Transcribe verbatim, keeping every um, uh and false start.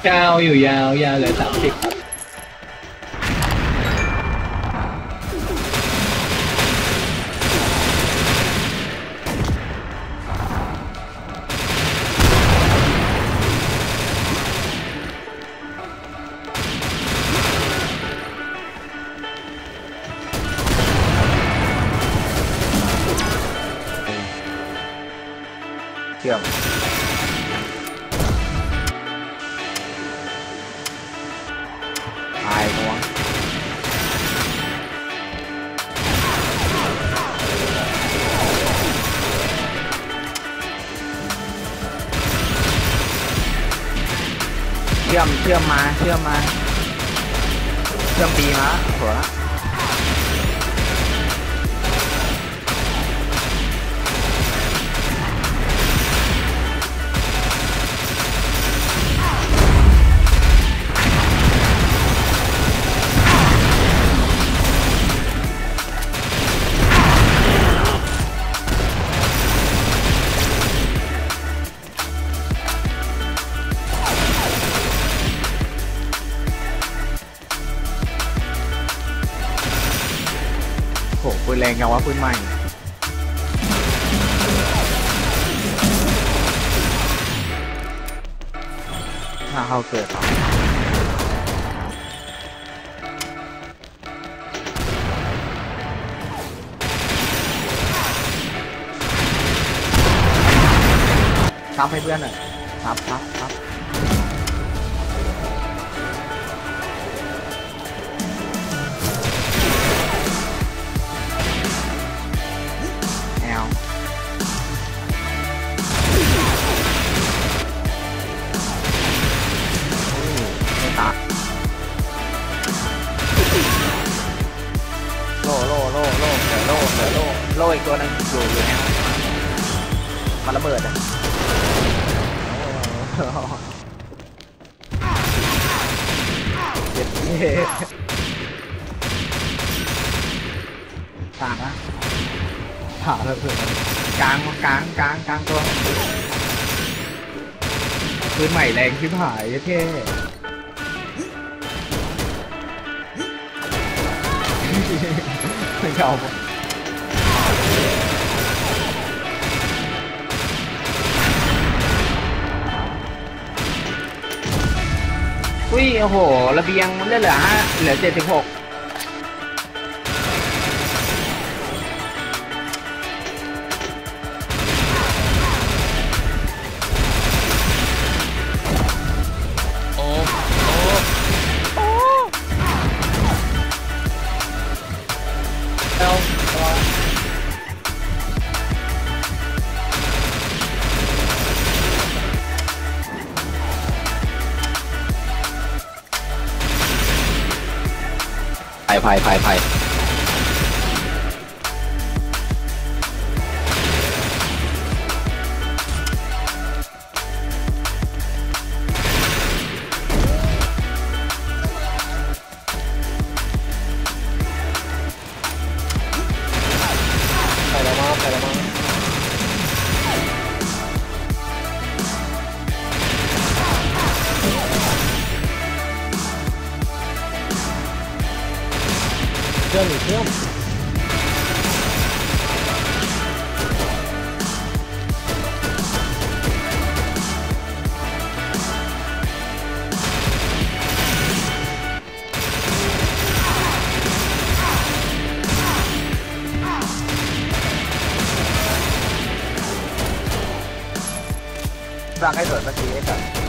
ยาวอยู่ยาวยาวเหลือสามสิบครับเชื่อมตายงวงเชื่อมเชื่อมมาเชื่อมมาเชื่อมบีมาหัวละโหปืนแรงจังวะปืนใหม่ถ้าเขาเกิดหรอทับให้เพื่อนหน่อยทับทับทับโล่โล่โล่โล่เหลือโล่เหลือโล่โล่อีกตัวนึงอยู่อยู่แล้วมันระเบิดอ่ะเจ็บเท่ต่างนะผ่าระเบิดกลางกลางกลางกลางตัวปืนใหม่แรงชิบหายเท่ไม่เอาอุ้ยโอ้โหระเบียงมันเหลือห้าเหลือเจ็ดสิบหกโอ้โอ้เอาไผ่ไผ่ไผ่ไผ่ไปแล้วมาไปแล้วมาเชื่อมเชื่อมสร้างให้สวยเมื่อกี้ไอ้สัส